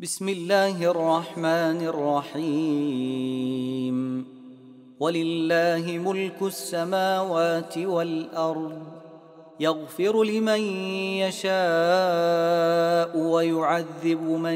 بسم الله الرحمن الرحيم. ولله ملك السماوات والأرض، يغفر لمن يشاء ويعذب من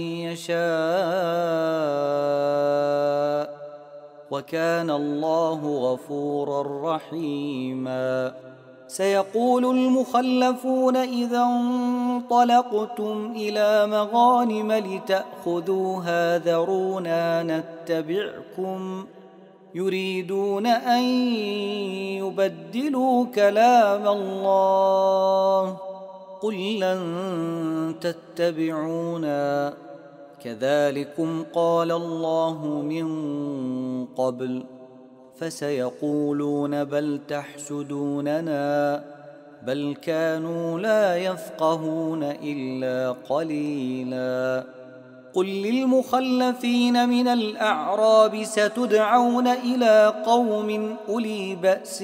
يشاء، وكان الله غفورا رحيما. سيقول المخلفون إذا انطلقتم إلى مغانم لتأخذوها ذرونا نتبعكم، يريدون أن يبدلوا كلام الله. قل لن تتبعونا كذلكم قال الله من قبل، فسيقولون بل تحسدوننا، بل كانوا لا يفقهون إلا قليلا. قل للمخلفين من الأعراب ستدعون إلى قوم أولي بأس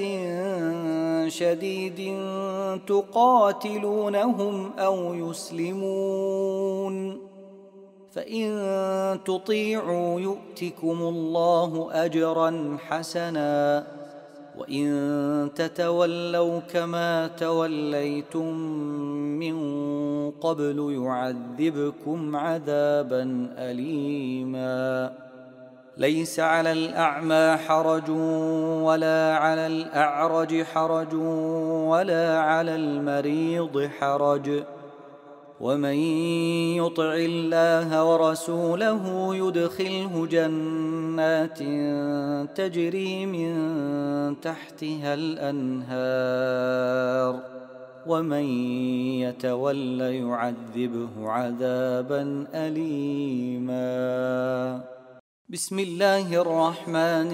شديد تقاتلونهم أو يسلمون، فإن تطيعوا يؤتكم الله أجرا حسنا، وإن تتولوا كما توليتم من قبل يعذبكم عذابا أليما. ليس على الأعمى حرج ولا على الأعرج حرج ولا على المريض حرج، ومن يطع الله ورسوله يدخله جنات تجري من تحتها الأنهار، ومن يتول يعذبه عذابا أليما. بسم الله الرحمن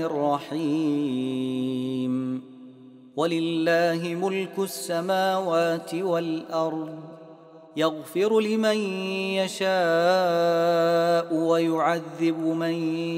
الرحيم. ولله ملك السماوات والأرض، يغفر لمن يشاء ويعذب من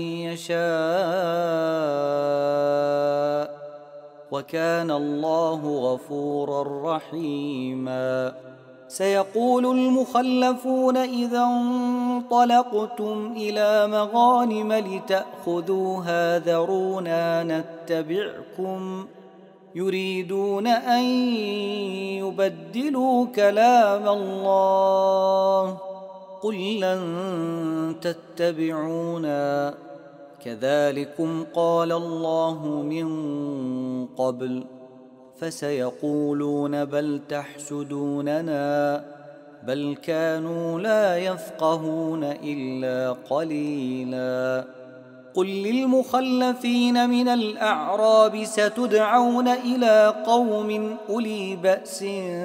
يشاء، وكان الله غفورا رحيما. سيقول المخلفون إذا انطلقتم إلى مغانم لتأخذوها ذرونا نتبعكم، يريدون أن يبدلوا كلام الله. قل لن تتبعونا كذلكم قال الله من قبل، فسيقولون بل تحسدوننا، بل كانوا لا يفقهون إلا قليلا. قل للمخلفين من الأعراب ستدعون إلى قوم أولي بأس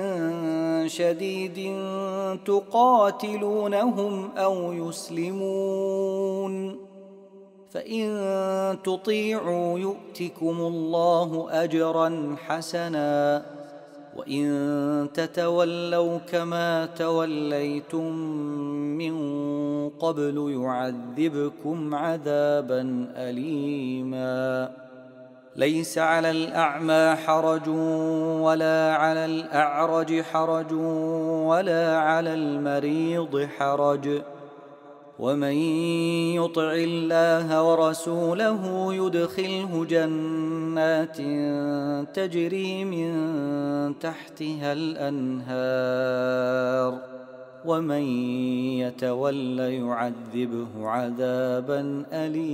شديد تقاتلونهم أو يسلمون، فإن تطيعوا يؤتكم الله أجرا حسنا، وإن تتولوا كما توليتم من قبل يعذبكم عذابا أليما. ليس على الأعمى حرج ولا على الأعرج حرج ولا على المريض حرج، ومن يطع الله ورسوله يدخله جنات تجري من تحتها الأنهار، ومن يتول يعذبه عذابا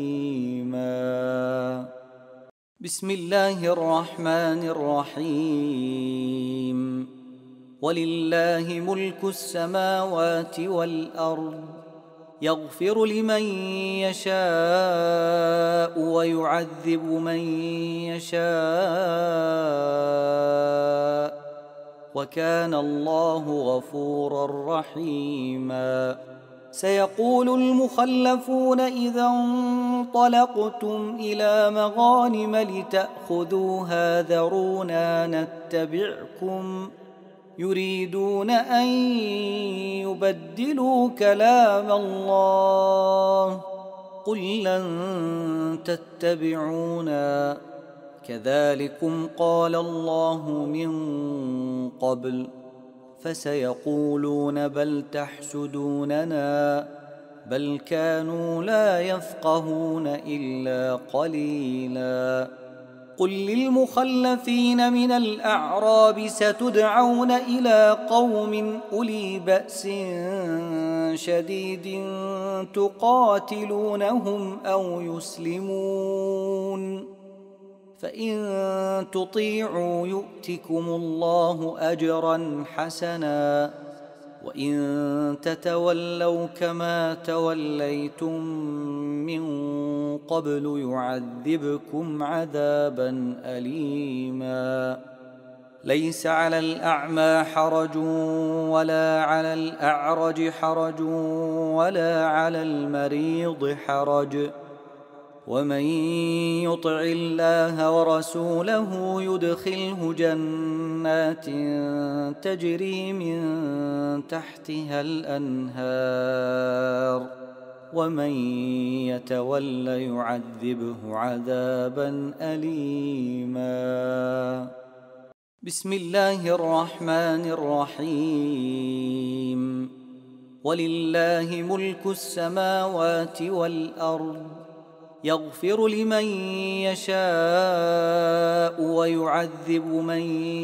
أليما. بسم الله الرحمن الرحيم. ولله ملك السماوات والأرض، يغفر لمن يشاء ويعذب من يشاء، وكان الله غفورا رحيما. سيقول المخلفون إذا انطلقتم إلى مغانم لتأخذوها ذرونا نتبعكم، يريدون أن يبدلوا كلام الله. قل لن تتبعونا كذلكم قال الله من قبل، فسيقولون بل تحسدوننا، بل كانوا لا يفقهون إلا قليلا. قل للمخلفين من الأعراب ستدعون إلى قوم أولي بأس شديد تقاتلونهم أو يسلمون، فإن تطيعوا يؤتكم الله أجرا حسنا، وإن تتولوا كما توليتم من قبل يعذبكم عذابا أليما. ليس على الأعمى حرج ولا على الأعرج حرج ولا على المريض حرج، ومن يطع الله ورسوله يدخله جنات تجري من تحتها الأنهار، ومن يتول يعذبه عذابا أليما. بسم الله الرحمن الرحيم. ولله ملك السماوات والأرض، يغفر لمن يشاء ويعذب من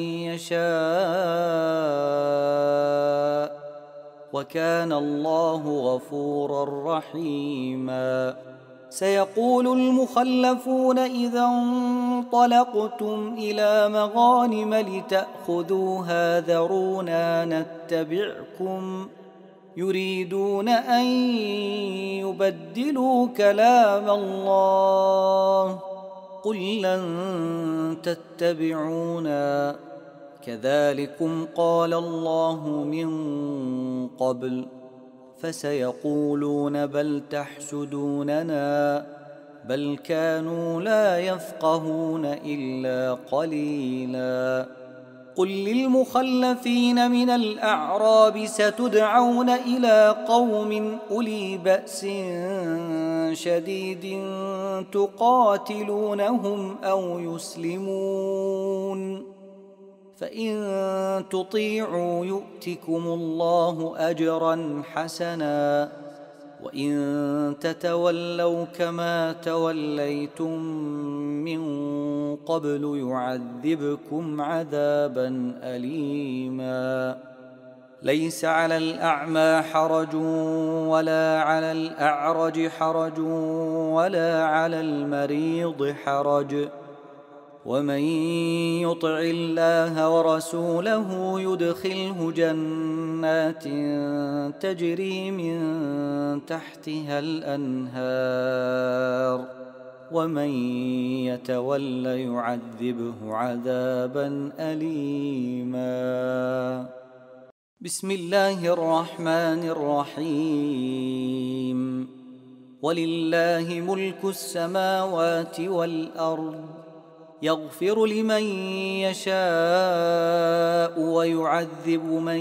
يشاء، وكان الله غفورا رحيما. سيقول المخلفون إذا انطلقتم إلى مغانم لتأخذوها ذرونا نتبعكم، يريدون أن يبدلوا كلام الله. قل لن تتبعونا كذلكم قال الله من قبل، فسيقولون بل تحسدوننا، بل كانوا لا يفقهون إلا قليلا. قل للمخلفين من الأعراب ستدعون إلى قوم أولي بأس شديد تقاتلونهم أو يسلمون، فإن تطيعوا يؤتكم الله أجرا حسنا، وإن تتولوا كما توليتم من قبل يعذبكم عذابا أليما. ليس على الأعمى حرج ولا على الأعرج حرج ولا على المريض حرج، ومن يطع الله ورسوله يدخله جنات تجري من تحتها الأنهار، ومن يتول يعذبه عذابا أليما. بسم الله الرحمن الرحيم. ولله ملك السماوات والأرض، يغفر لمن يشاء ويعذب من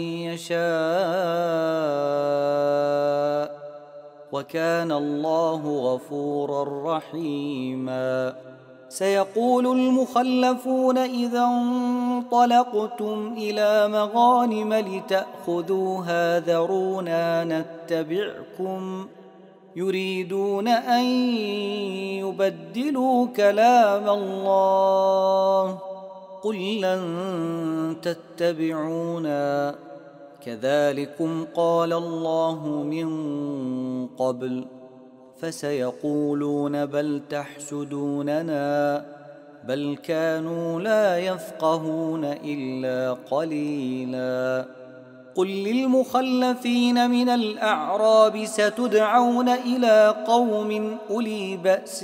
يشاء، وكان الله غفورا رحيما. سيقول المخلفون إذا انطلقتم إلى مغانم لتأخذوها ذرونا نتبعكم، يريدون أن يبدلوا كلام الله. قل لن تتبعونا كذلكم قال الله من قبل، فسيقولون بل تحسدوننا، بل كانوا لا يفقهون إلا قليلا. قل للمخلفين من الأعراب ستدعون إلى قوم أولي بأس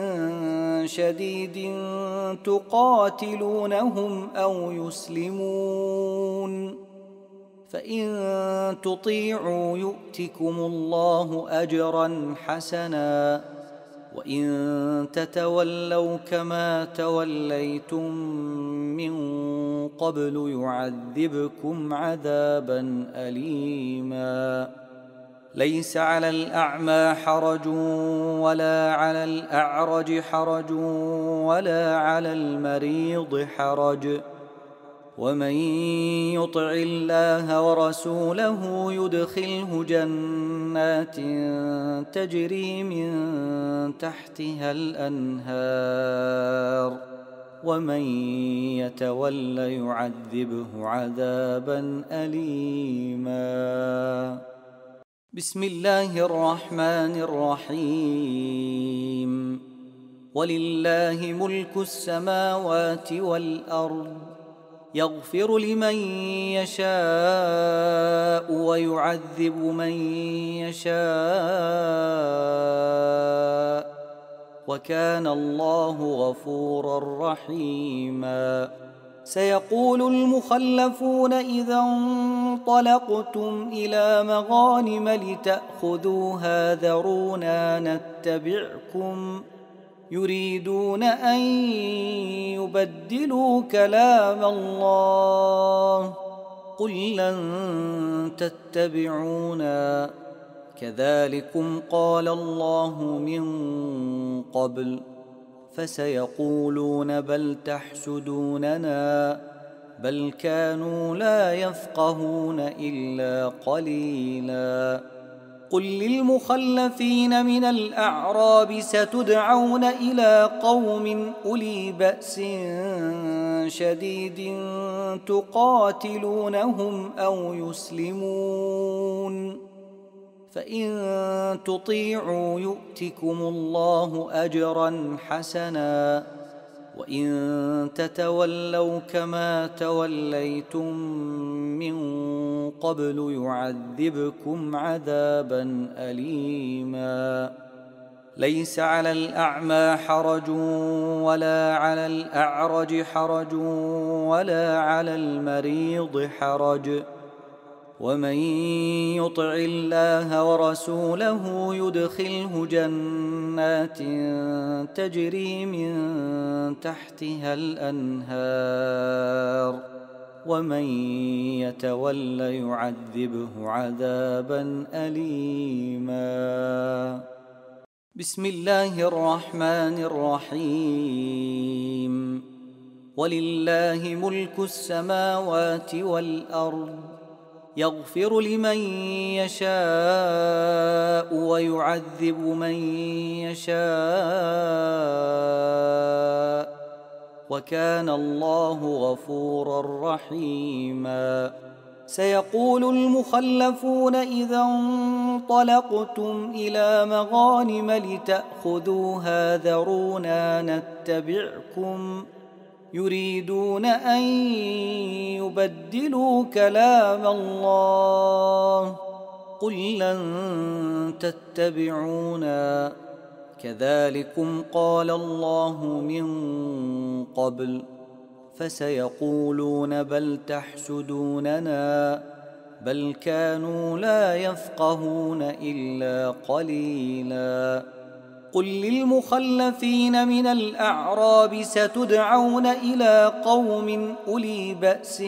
شديد تقاتلونهم أو يسلمون، فإن تطيعوا يؤتكم الله أجرا حسنا، وإن تتولوا كما توليتم من قبل يعذبكم عذابا أليما. ليس على الأعمى حرج ولا على الأعرج حرج ولا على المريض حرج، ومن يطع الله ورسوله يدخله جنات تجري من تحتها الأنهار، ومن يتول يعذبه عذابا أليما. بسم الله الرحمن الرحيم. ولله ملك السماوات والأرض، يغفر لمن يشاء ويعذب من يشاء، وكان الله غفورا رحيما. سيقول المخلفون إذا انطلقتم إلى مغانم لتأخذوها ذرونا نتبعكم، يريدون أن يبدلوا كلام الله، قل لن تتبعونا كذلكم قال الله من قبل، فسيقولون بل تحسدوننا بل كانوا لا يفقهون إلا قليلا. قل للمخلفين من الأعراب ستدعون إلى قوم أولي بأس شديد تقاتلونهم أو يسلمون، فإن تطيعوا يؤتكم الله أجرا حسنا، وإن تتولوا كما توليتم من قبل يعذبكم عذابا أليما. ليس على الأعمى حرج ولا على الأعرج حرج ولا على المريض حرج، ومن يطع الله ورسوله يدخله جنات تجري من تحتها الأنهار، ومن يتول يعذبه عذابا أليما. بسم الله الرحمن الرحيم. ولله ملك السماوات والأرض، يغفر لمن يشاء ويعذب من يشاء، وكان الله غفورا رحيما. سيقول المخلفون إذا انطلقتم إلى مغانم لتأخذوها ذرونا نتبعكم، يريدون أن يبدلوا كلام الله، قل لن تتبعونا كذلكم قال الله من قبل، فسيقولون بل تحسدوننا بل كانوا لا يفقهون إلا قليلا. قل للمخلفين من الأعراب ستدعون إلى قوم أولي بأس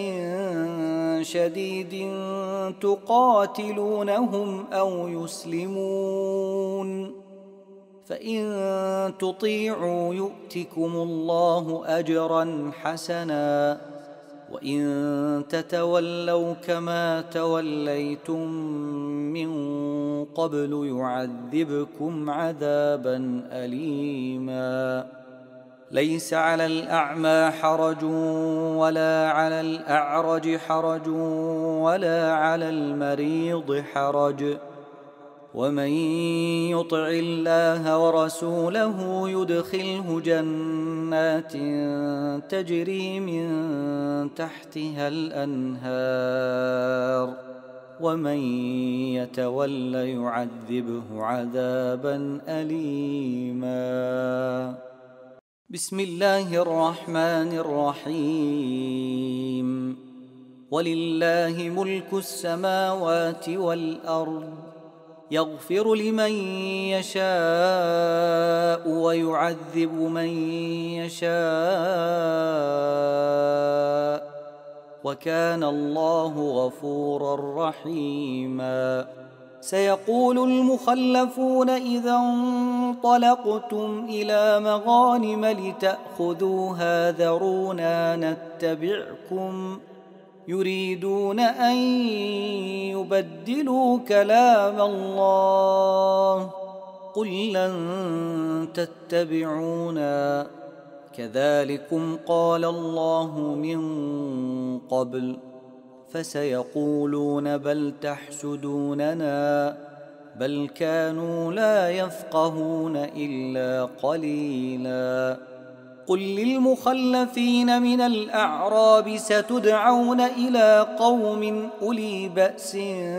شديد تقاتلونهم أو يسلمون، فإن تطيعوا يؤتكم الله أجرا حسنا، وإن تتولوا كما توليتم من قبل يعذبكم عذابا أليما. ليس على الأعمى حرج ولا على الأعرج حرج ولا على المريض حرج، ومن يطع الله ورسوله يدخله جنات تجري من تحتها الأنهار، ومن يتول يعذبه عذابا أليما. بسم الله الرحمن الرحيم. ولله ملك السماوات والأرض، يغفر لمن يشاء ويعذب من يشاء، وكان الله غفورا رحيما. سيقول المخلفون إذا انطلقتم إلى مغانم لتأخذوها ذرونا نتبعكم يريدون أن يبدلوا كلام الله قل لن تتبعونا كذلكم قال الله من قبل فسيقولون بل تحسدوننا بل كانوا لا يفقهون إلا قليلا قل للمخلفين من الأعراب ستدعون إلى قوم أولي بأس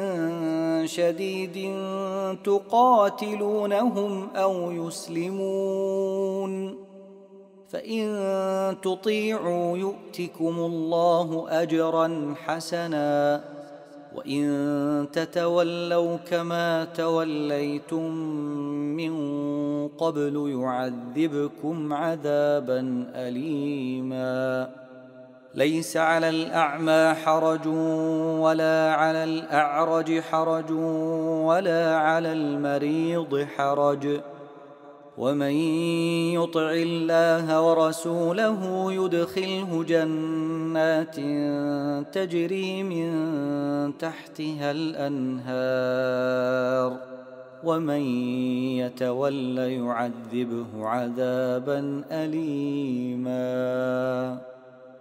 شديد تقاتلونهم أو يسلمون فإن تطيعوا يؤتكم الله أجرا حسنا وإن تتولوا كما توليتم من قبل يعذبكم عذابا أليما ليس على الأعمى حرج ولا على الأعرج حرج ولا على المريض حرج ومن يطع الله ورسوله يدخله جنات تجري من تحتها الأنهار ومن يتول يعذبه عذابا أليما